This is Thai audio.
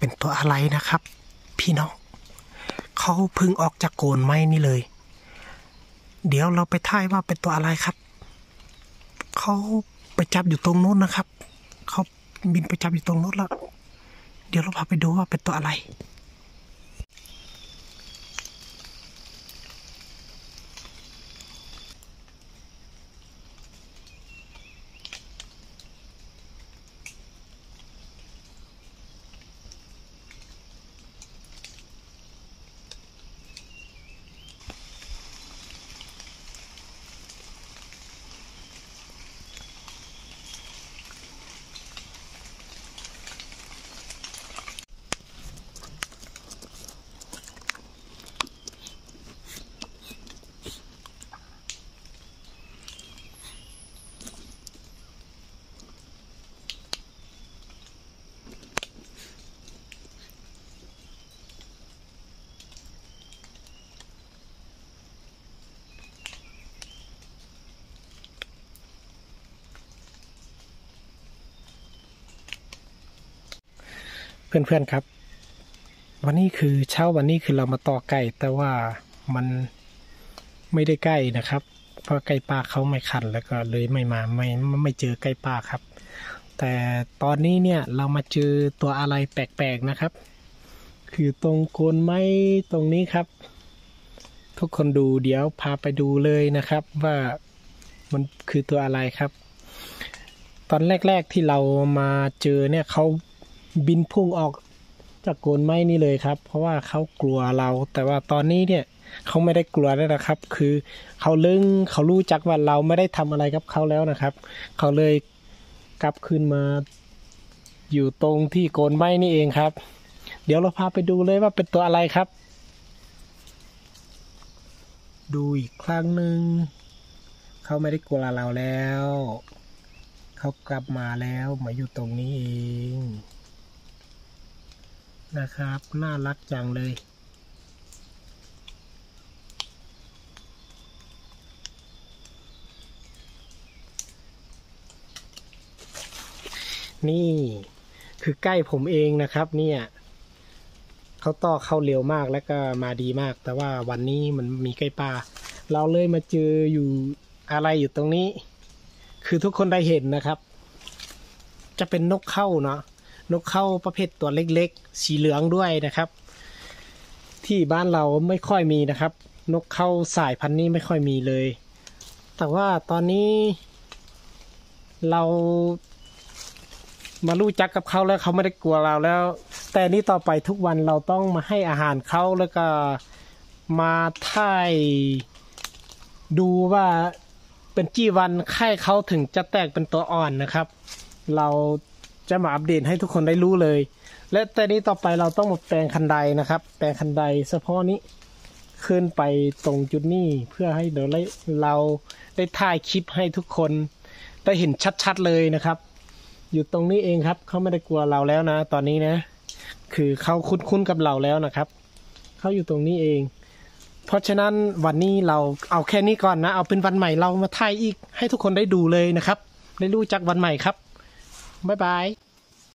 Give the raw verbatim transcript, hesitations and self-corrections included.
เป็นตัวอะไรนะครับพี่น้องเขาเพิ่งออกจากโกนไม้นี่เลยเดี๋ยวเราไปทายว่าเป็นตัวอะไรครับเขาไปจับอยู่ตรงนู้นนะครับเขาบินไปจับอยู่ตรงนู้นแล้วเดี๋ยวเราพาไปดูว่าเป็นตัวอะไรเพื่อนๆครับวันนี้คือเช้าวันนี้คือเรามาต่อไก่แต่ว่ามันไม่ได้ใกล้นะครับเพราะไก่ป่าเขาไม่ขันแล้วก็เลยไม่มาไม่ไม่เจอไก่ป่าครับแต่ตอนนี้เนี่ยเรามาเจอตัวอะไรแปลกๆนะครับคือตรงโคนไม้ตรงนี้ครับทุกคนดูเดี๋ยวพาไปดูเลยนะครับว่ามันคือตัวอะไรครับตอนแรกๆที่เรามาเจอเนี่ยเขาบินพุ่งออกจากโคนไม้นี่เลยครับเพราะว่าเขากลัวเราแต่ว่าตอนนี้เนี่ยเขาไม่ได้กลัวแล้วนะครับคือเขาเลื่งเขารู้จักว่าเราไม่ได้ทำอะไรกับเขาแล้วนะครับเขาเลยกลับคืนมาอยู่ตรงที่โคนไม้นี่เองครับเดี๋ยวเราพาไปดูเลยว่าเป็นตัวอะไรครับดูอีกครั้งหนึ่งเขาไม่ได้กลัวเราแล้วเขากลับมาแล้วมาอยู่ตรงนี้เองนะครับน่ารักจังเลยนี่คือใกล้ผมเองนะครับเนี่ยเขาต่อเข้าเร็วมากแล้วก็มาดีมากแต่ว่าวันนี้มันมีไก่ป่าเราเลยมาเจออยู่อะไรอยู่ตรงนี้คือทุกคนได้เห็นนะครับจะเป็นนกเข้าเนาะนกเข้าประเภทตัวเล็กๆสีเหลืองด้วยนะครับที่บ้านเราไม่ค่อยมีนะครับนกเข้าสายพันธุ์นี้ไม่ค่อยมีเลยแต่ว่าตอนนี้เรามารู้จักกับเขาแล้วเขาไม่ได้กลัวเราแล้วแต่นี้ต่อไปทุกวันเราต้องมาให้อาหารเขาแล้วก็มาถ่ายดูว่าเป็นกี่วันไข่เขาถึงจะแตกเป็นตัวอ่อนนะครับเราจะมาอัปเดตให้ทุกคนได้รู้เลยและแต่นี้ต่อไปเราต้องมาแปลงคันไดนะครับแปลงคันไดเฉพาะนี้ขึ้นไปตรงจุดนี้เพื่อให้เดี๋ยวเราได้ถ่ายคลิปให้ทุกคนได้เห็นชัดๆเลยนะครับอยู่ตรงนี้เองครับเขาไม่ได้กลัวเราแล้วนะตอนนี้นะคือเขาคุ้นๆกับเราแล้วนะครับเขาอยู่ตรงนี้เองเพราะฉะนั้นวันนี้เราเอาแค่นี้ก่อนนะเอาเป็นวันใหม่เรามาถ่ายอีกให้ทุกคนได้ดูเลยนะครับได้รู้จักวันใหม่ครับบ๊ายบาย